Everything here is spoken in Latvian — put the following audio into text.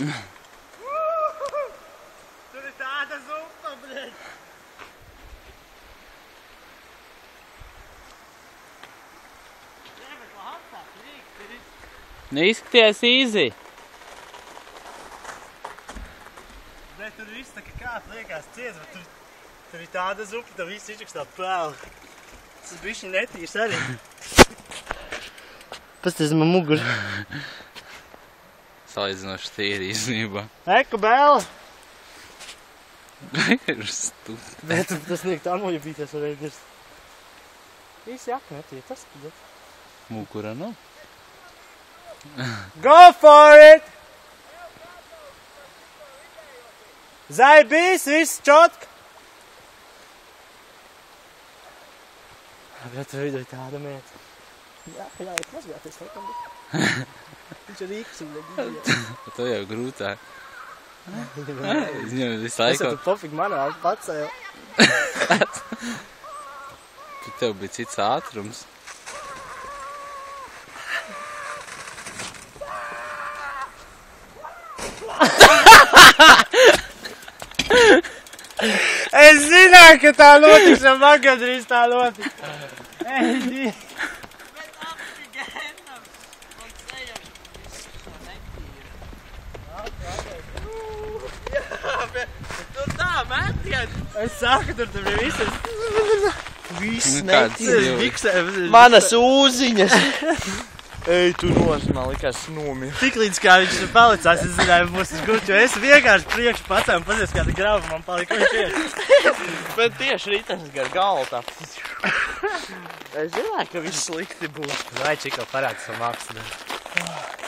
Tur ir tāda zupa, bļeļ! Neizskaties īzi. Bet tur viss tā kā kāds liekas ciets, bet tur ir tāda zupa, tā viss izčuks tā pēli. Tas bišķi netīrs arī. Pasties man muguri. Salīdzinoši tīri īstenībā. Eku, Bēla! Ir stūti. Bet tas niek tā mojabīties varēja dirst. Īsi jaka netīri, tas tad. Mugura, nu? Go for it! Zaibīs, viss čotka! Bet tur vidū ir tāda mēta. Jā, jāiet mazgāties laikam. Viņš ir rīks un neģīja. To jau grūtāk. Viņam visu Es laiku. jau tu pofīgi manā pacēju. Tur tev bija cits ātrums. Es zināju, ka tā notiks, un man gandrīz tā notiks. Ej, Dievs! Bet apsigēnam! Man ceļam visu to netīru. Jā, bet tu tā metiet! Es saku, tur bija visas. Viss Nu, kāds netīrs. jau- Biksē. Manas ūziņas! Ej, tu nos, man likās nomir. Tik līdz kā viņš tur palicās, es zināju, būs uz gurķu. Es vienkārši priekš pacēmu, pazies, kāda grava man palika, viņš iet. Bet tieši ritenis gar galvu tā. Es zināju, ka viss slikti būs. Vai čiko parāds savu mākslu.